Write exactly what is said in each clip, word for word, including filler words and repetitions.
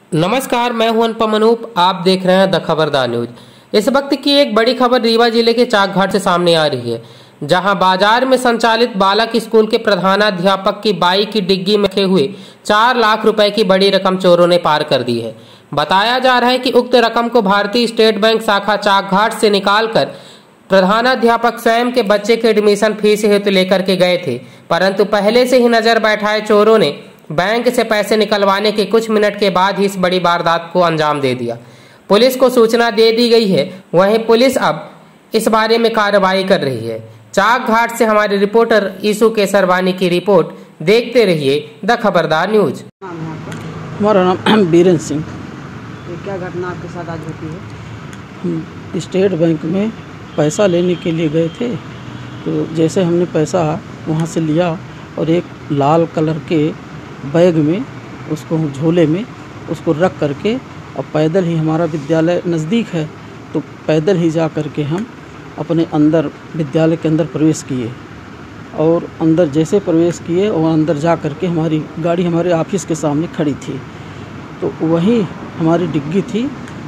नमस्कार, मैं हूं अनुपम अनूप। आप देख रहे हैं द खबरदार न्यूज। इस वक्त की एक बड़ी खबर रीवा जिले के चाकघाट से सामने आ रही है, जहां बाजार में संचालित बालक स्कूल के प्रधानाध्यापक की बाइक की डिग्गी में रखे हुए चार लाख रुपए की बड़ी रकम चोरों ने पार कर दी है। बताया जा रहा है कि उक्त रकम को भारतीय स्टेट बैंक शाखा चाकघाट से निकालकर प्रधानाध्यापक स्वयं के बच्चे के एडमिशन फीस हेतु लेकर के गए थे, परंतु पहले से ही नजर बैठाए चोरों ने बैंक से पैसे निकलवाने के कुछ मिनट के बाद ही इस बड़ी वारदात को अंजाम दे दिया। पुलिस को सूचना दे दी गई है, वहीं पुलिस अब इस बारे में कार्रवाई कर रही है। चाकघाट से हमारे रिपोर्टर ईसु केसरवानी की रिपोर्ट। देखते रहिए द खबरदार न्यूज। हमारा नाम बीरेंद्र सिंह। क्या घटना आपके साथ आज होती है? हम स्टेट बैंक में पैसा लेने के लिए गए थे, तो जैसे हमने पैसा वहाँ से लिया और एक लाल कलर के बैग में उसको झोले में उसको रख करके, अब पैदल ही हमारा विद्यालय नज़दीक है, तो पैदल ही जा कर के हम अपने अंदर विद्यालय के अंदर प्रवेश किए। और अंदर जैसे प्रवेश किए और अंदर जा कर के हमारी गाड़ी हमारे ऑफिस के सामने खड़ी थी, तो वहीं हमारी डिग्गी थी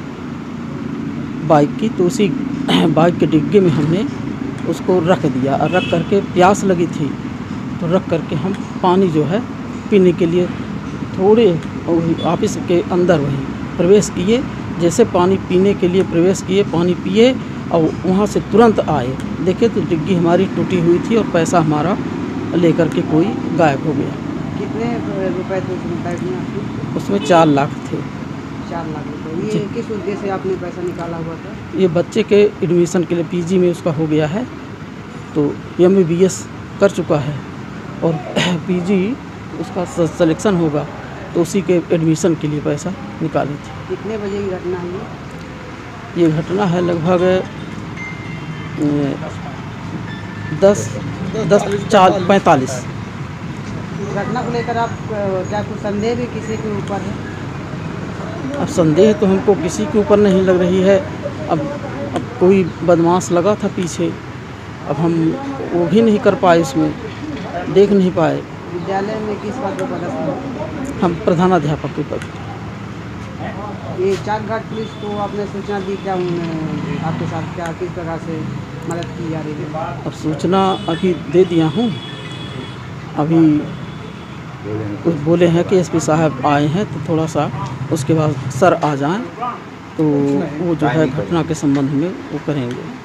बाइक की, तो उसी बाइक के डिग्गी में हमने उसको रख दिया। और रख करके प्यास लगी थी तो रख करके हम पानी जो है पीने के लिए थोड़े ऑफिस के अंदर वहीं प्रवेश किए। जैसे पानी पीने के लिए प्रवेश किए, पानी पिए और वहाँ से तुरंत आए, देखे तो डिग्गी हमारी टूटी हुई थी और पैसा हमारा लेकर के कोई गायब हो गया। कितने रुपए थे उसमें बैग में आपके? उसमें चार लाख थे। चार लाख रुपए। ये किस उद्देश्य से आपने पैसा निकाला हुआ था? ये बच्चे के एडमिशन के लिए, पीजी में उसका हो गया है, तो एम बी बी एस कर चुका है और पीजी उसका सिलेक्शन होगा, तो उसी के एडमिशन के लिए पैसा निकाली थी। कितने बजे की घटना है ये? ये घटना है लगभग दस दस चार पैंतालीस। घटना को लेकर आप क्या कुछ संदेह भी किसी के ऊपर है? अब संदेह तो हमको किसी के ऊपर नहीं लग रही है। अब अब कोई बदमाश लगा था पीछे, अब हम वो भी नहीं कर पाए, इसमें देख नहीं पाए। विद्यालय में किस पद पर पदस्थ हैं? हम प्रधानाध्यापक के पद। ये चाकघाट पुलिस को आपने सूचना दी क्या? उन्होंने आपके साथ क्या किस प्रकार से मदद की जा रही है? अब सूचना अभी दे दिया हूँ। अभी कुछ बोले हैं कि एस पी साहब आए हैं, तो थोड़ा सा उसके बाद सर आ जाएं, तो वो जो है घटना के संबंध में वो करेंगे।